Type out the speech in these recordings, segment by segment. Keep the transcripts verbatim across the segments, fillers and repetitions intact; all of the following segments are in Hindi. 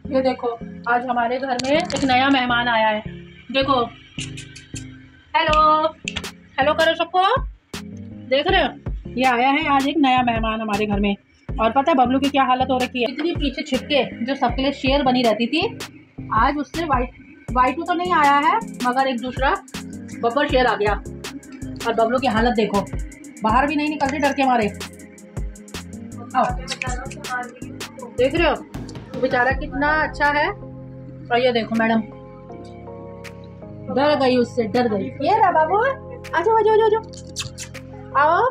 ये देखो आज हमारे घर में एक नया मेहमान आया है। देखो, हेलो हेलो करो सबको। देख रहे हो, ये आया है आज एक नया मेहमान हमारे घर में। और पता है बबलू की क्या हालत हो रखी है, इतनी पीछे छिपके जो सबके लिए शेर बनी रहती थी, आज उससे वाइट वाइटू तो नहीं आया है मगर एक दूसरा बब्बर शेर आ गया। और बबलू की हालत देखो, बाहर भी नहीं निकलती डर के मारे। देख रहे हो बेचारा कितना अच्छा है। और ये देखो मैडम डर गई, उससे डर गई। ये रहा बाबू, आजो आजो आजो आओ।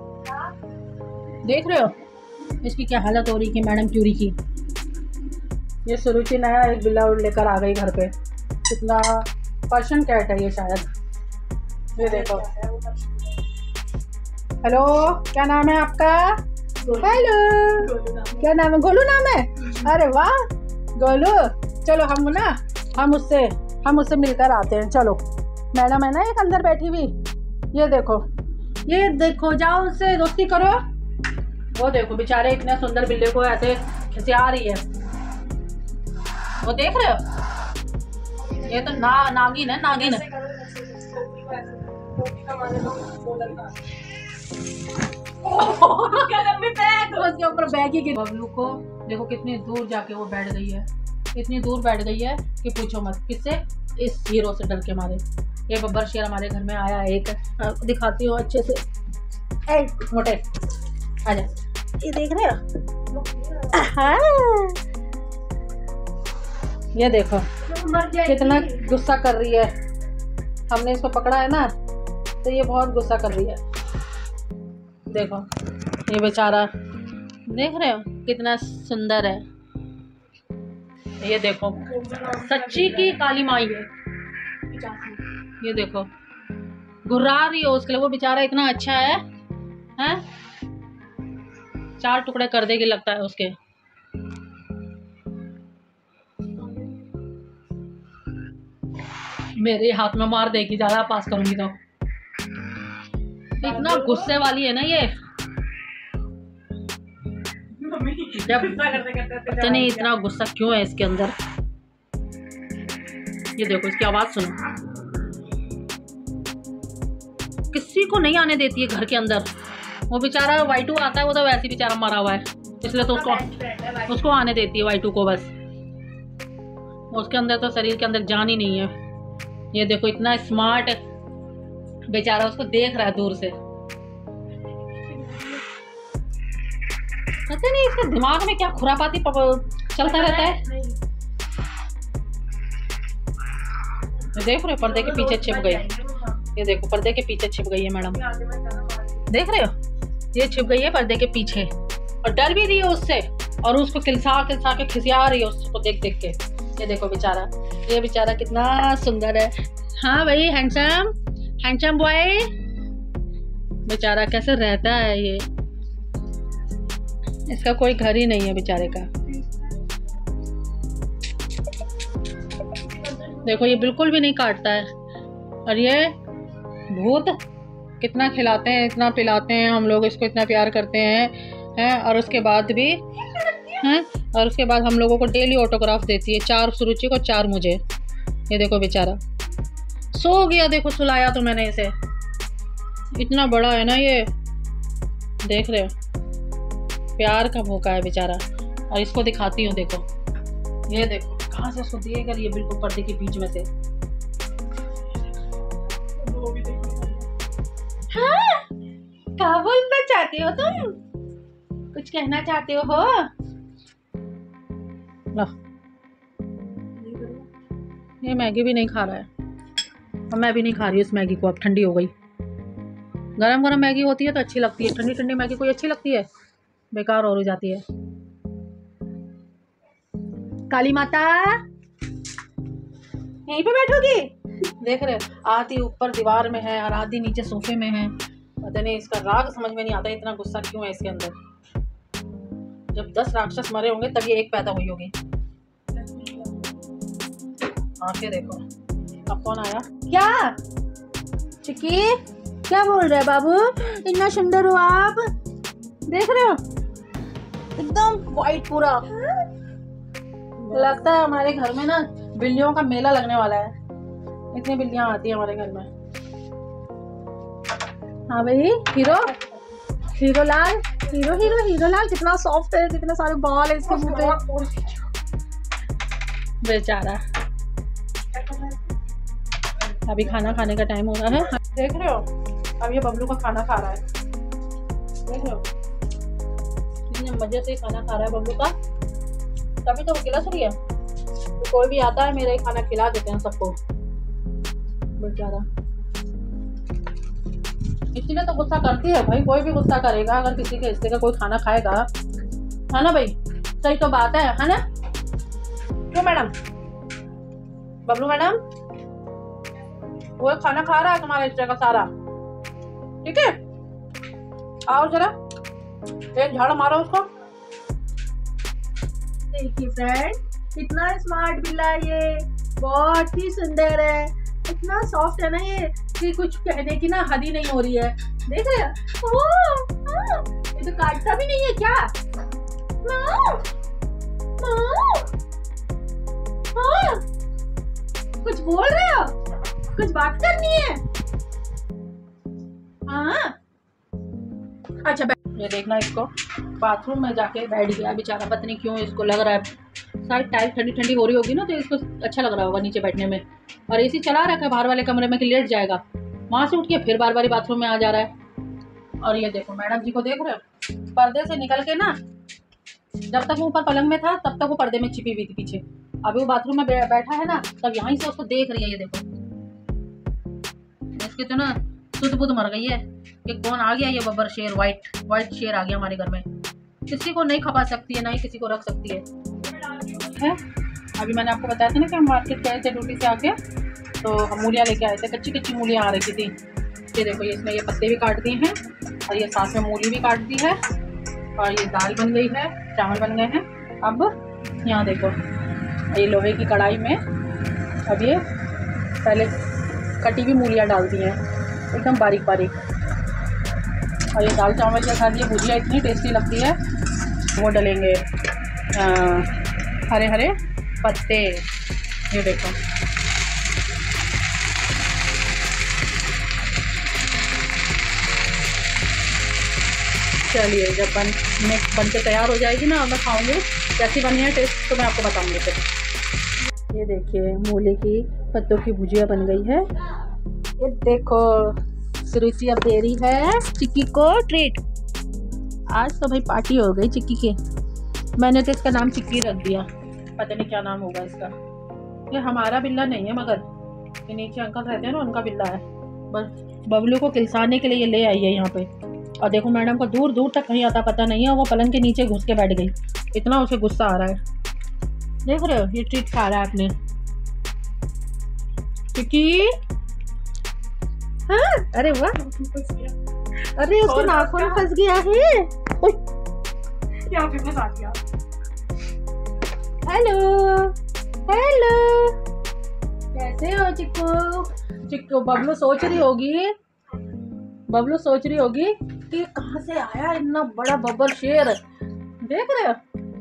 देख रहे हो इसकी क्या हालत हो रही है मैडम चूरी की। ये सुरुचि नया एक बिल्ला लेकर आ गई घर पे। कितना पर्शियन कैट है ये शायद। ये देखो, हेलो क्या नाम है आपका? हेलो क्या नाम है? गोलू नाम है। अरे वाह गोलू, चलो हम ना हम उससे हम उससे मिलकर आते हैं। चलो मैडम है ना एक अंदर बैठी हुई। ये देखो ये देखो, जाओ उससे दोस्ती करो। वो देखो बेचारे इतने सुंदर बिल्ले को ऐसे खिसिया रही है। वो देख रहे हो, ये तो ना नागिन है, नागिन है। उसके ऊपर बैग ही। बबलू को देखो कितनी दूर जाके वो बैठ गई है, इतनी दूर बैठ गई है कि पूछो मत। किससे? इस हीरो से डर के मारे। ये बब्बर शेर हमारे घर में आया है एक, दिखाती हूँ अच्छे से। ए मोटे आजा, ये देख रहे हो। हाँ ये देखो कितना गुस्सा कर रही है। हमने इसको पकड़ा है ना तो ये बहुत गुस्सा कर रही है। देखो ये बेचारा, देख रहे हो कितना सुंदर है। ये देखो सच्ची की काली माई है। ये देखो घुरा रही हो उसके लिए, वो बेचारा इतना अच्छा है, हैं? चार टुकड़े कर देगी लगता है उसके। मेरे हाथ में मार देगी ज्यादा पास करूंगी तो। इतना गुस्से वाली है ना ये, जब पता नहीं इतना गुस्सा क्यों है इसके अंदर। ये देखो इसकी आवाज सुनो, किसी को नहीं आने देती है घर के अंदर। वो बेचारा वाइटू आता है, वो तो वैसे ही बेचारा मरा हुआ है, इसलिए तो उसको उसको आने देती है वाइटू को बस। उसके अंदर तो शरीर के अंदर जान ही नहीं है। ये देखो इतना स्मार्ट बेचारा, उसको देख रहा है दूर से। पता नहीं इसके दिमाग में क्या खुरापाती चलता रहता है। देख रहे हो पर्दे के पीछे छिप गई। ये देखो पर्दे के पीछे छिप गई है मैडम, देख रहे हो ये छिप गई है पर्दे के पीछे और डर भी रही है उससे, और उसको खिलसा खिलसा के खिसिया रही है उसको देख देख के। ये देखो बेचारा, ये बेचारा कितना सुंदर है। हाँ भाई हैंडसम हैंडसम बॉय। बेचारा कैसे रहता है ये, इसका कोई घर ही नहीं है बेचारे का। देखो ये बिल्कुल भी नहीं काटता है। और ये भूत कितना खिलाते हैं, इतना पिलाते हैं, हम लोग इसको इतना प्यार करते हैं हैं और उसके बाद भी हैं और उसके बाद हम लोगों को डेली ऑटोग्राफ देती है। चार सुरुचि को, चार मुझे। ये देखो बेचारा सो गया। देखो सुलाया तो मैंने इसे, इतना बड़ा है ना ये, देख रहे हो प्यार का भूखा है बेचारा। और इसको दिखाती हूँ, देखो ये देखो कहाँ से उसको दिएगा, ये बिल्कुल पर्दे के बीच में से। हाँ क्या बोलना चाहते हो तुम? कुछ कहना चाहते हो? हो लो, ये मैगी भी नहीं खा रहा है और मैं भी नहीं खा रही इस मैगी को। अब ठंडी हो गई। गरम गरम मैगी होती है तो अच्छी लगती है, ठंडी ठंडी मैगी कोई अच्छी लगती है? बेकार हो जाती है। काली माता यहीं पे बैठोगी? देख रहे आधी ऊपर दीवार में है और आधी नीचे सोफे में है। पता नहीं इसका राग समझ में नहीं आता, इतना गुस्सा क्यों है इसके अंदर। जब दस राक्षस मरे होंगे तब ये एक पैदा हुई होगी। आंखें देखो। अब कौन आया? क्या चिक्की क्या बोल रहे बाबू? इतना सुंदर हो आप, देख रहे हो एकदम वाइट पूरा। लगता है हमारे घर में ना बिल्लियों का मेला लगने वाला है, इतनी बिल्लियां आती है हमारे घर में। हाँ भाई, हीरो हीरो लाल हीरो हीरो हीरो लाल कितना सॉफ्ट है, कितने सारे बाल है इसके मुंह पे, बेचारा। अभी खाना खाने का टाइम हो रहा है, देख रहे हो? अब ये बबलू का खाना खा रहा है, देख रहे हो कितने मजे से खाना खा रहा है बबलू का। तभी तो गिला रही है, तो कोई भी आता है मेरे खाना खिला देते हैं सबको, बेचारा। इसलिए तो गुस्सा करती है भाई, कोई भी गुस्सा करेगा अगर किसी के हिस्से का कोई खाना खाएगा, है ना भाई? सही तो बात है, है ना? क्यों मैडम? बबलू मैडम, वो खाना खा रहा है तुम्हारे हिस्से का सारा, ठीक है? आओ जरा एक झाड़ मारो उसको। देखिए फ्रेंड, कितना स्मार्ट बिल्ला है ये, बहुत ही सुंदर है, इतना सॉफ्ट है ना ये कि कुछ कहने की ना हद ही नहीं हो रही है। देख रहे हैं? ये तो काटता भी नहीं है क्या? माँ, माँ, हाँ, कुछ बोल रहे हो? कुछ बात करनी है? हाँ, अच्छा। ये देखना, इसको बाथरूम में जाके बैठ गया बेचारा, पता नहीं क्यों इसको लग रहा है, शायद टाइल ठंडी ठंडी हो रही होगी ना, तो इसको अच्छा लग रहा होगा नीचे बैठने में। और एसी चला रखा है बाहर वाले कमरे में कि लेट जाएगा, वहां से उठ के फिर बार बार बाथरूम में आ जा रहा है। और ये देखो मैडम जी को, देख रहे हो? पर्दे से निकल के ना, जब तक वो ऊपर पलंग में था तब तक वो पर्दे में छिपी हुई थी पीछे, अभी वो बाथरूम में बैठा है ना, तब यहीं से उसको देख रही है। ये देखो, इसके तो ना सुध बुध मर गई है कि कौन आ गया ये बब्बर शेर, व्हाइट व्हाइट शेर आ गया हमारे घर में। किसी को नहीं खपा सकती है, ना ही किसी को रख सकती है, है? अभी मैंने आपको बताया था ना कि हम मार्केट गए थे ड्यूटी से आके, तो हम मूलियाँ लेके आए थे, कच्ची कच्ची मूलियाँ आ रही थी। ये देखो, ये इसमें ये पत्ते भी काट दिए हैं और ये साथ में मूली भी काट दी है, और ये दाल बन गई है, चावल बन गए हैं। अब यहाँ देखो, ये लोहे की कढ़ाई में अब ये पहले कटी हुई मूलियाँ डाल दी हैं एकदम बारीक बारीक, और ये दाल चावल के साथ ये भुजिया इतनी टेस्टी लगती है। वो डलेंगे आ, हरे हरे पत्ते, ये देखो। चलिए, जब बन नेक्स्ट बन के तैयार हो जाएगी ना, मैं खाऊंगी, कैसी बनी है टेस्ट तो मैं आपको बताऊंगी फिर। ये देखिए, मूली की पत्तों की भुजिया बन गई है। ये देखो, सुरुचि अब दे रही है चिक्की को ट्रीट। आज तो भाई पार्टी हो गई चिक्की की। मैंने तो इसका नाम चिक्की रख दिया, पता नहीं क्या नाम होगा इसका। ये हमारा बिल्ला नहीं है, मगर ये नीचे अंकल रहते हैं ना, उनका बिल्ला है। बस बबलू को किलसाने के लिए ये ले आई है यहाँ पे। और देखो मैडम को दूर दूर तक कहीं आता पता नहीं है, वो पलंग के नीचे घुस के बैठ गई, इतना उसे गुस्सा आ रहा है। देख रहे हो, ये ट्रीट खा रहा है अपने चिक्की। हाँ, अरे वाह, अरे उसके नाखून में फंस गया है। यहाँ पे फंसा दिया। हेलो हेलो, कैसे हो चिक्कू? चिक्कू, बबलू सोच रही होगी बबलू सोच रही होगी कि कहाँ से आया इतना बड़ा बब्बर शेर। देख रहे हो,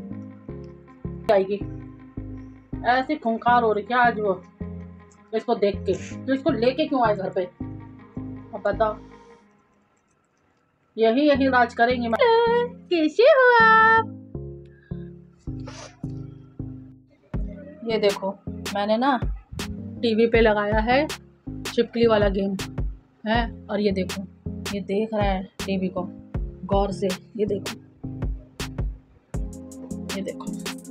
आएगी ऐसी खूंखार हो रही क्या आज वो इसको देख के। तो इसको लेके क्यों आए घर पे, अब बताओ? यही यही राज करेंगे। कैसे हो आप? ये देखो, मैंने ना टीवी पे लगाया है छिपकली वाला गेम है, और ये देखो, ये देख रहा है टीवी को गौर से। ये देखो, ये देखो,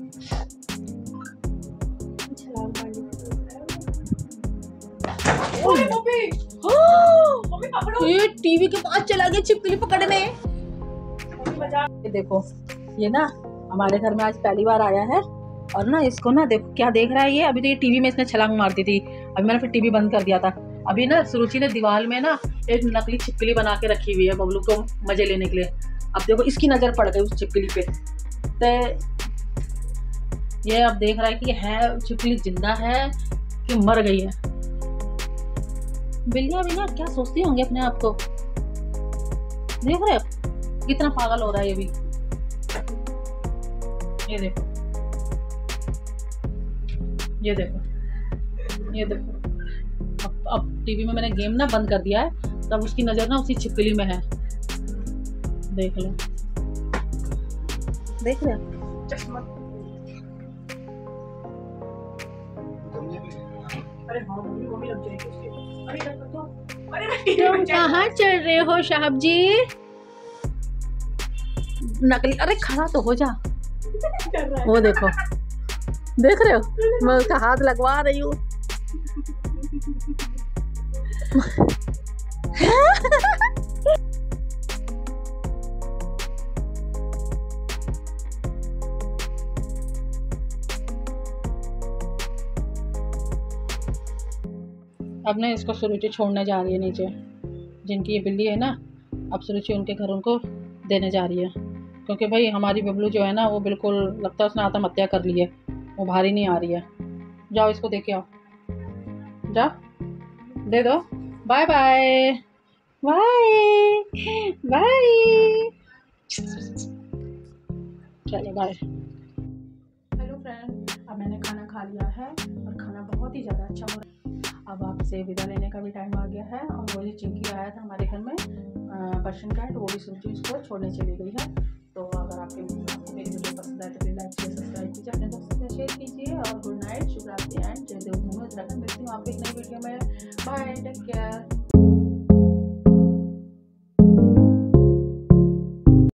ये टीवी के पास चला गया छिपकली पकड़ने। ये देखो, ये ना हमारे घर में आज पहली बार आया है, और ना इसको ना देखो क्या देख रहा है ये। अभी तो ये टीवी में इसने छलांग मार दी थी, अभी मैंने फिर टीवी बंद कर दिया था। अभी ना सुरुचि ने दीवार में ना एक नकली छिपकली बना के रखी हुई है बबलू को मजे लेने के लिए। अब देखो, इसकी नजर पड़ गई उस छिपकली पे, तो ये अब देख रहा है कि है छिपकली जिंदा है कि मर गई है। बिल्लियां भी ना क्या सोचती होंगी अपने आप को। देख रहे हो कितना पागल हो रहा है ये भी। ये देखो, ये देखो, ये देखो। अब अब टीवी में मैंने गेम ना बंद कर दिया है, तब उसकी नज़र ना उसी छिपकली में है। देख लो, देख रहे हो चश्मा। अरे हाँ मम्मी, मम्मी लग जाएगी उसके। अरे रख दो। अरे तुम कहाँ चल रहे हो साहब जी? नकली, अरे खड़ा तो हो जा। वो देखो, देख रहे हो, मैं उसका हाथ लगवा रही हूँ। अब ना इसको सुरुचि छोड़ने जा रही है नीचे, जिनकी ये बिल्ली है ना, अब सुरुचि उनके घर उनको देने जा रही है, क्योंकि भाई हमारी बबलू जो है ना वो बिल्कुल लगता है उसने आत्महत्या कर ली है, वो भारी नहीं आ रही है। जाओ इसको देके आओ, जाओ दे दो। बाय बाय बाय बाय, चलो बाय। हेलो फ्रेंड, अब मैंने खाना खा लिया है और खाना बहुत ही ज़्यादा अच्छा हो रहा है। अब आपसे विदा लेने का भी टाइम आ गया है, और वो जो चिंकी आया था हमारे घर में पर्शियन कैट, वो भी सुरुचि उसको छोड़ने चली गई है। तो अगर आपके मेरी वीडियो पसंद आए तो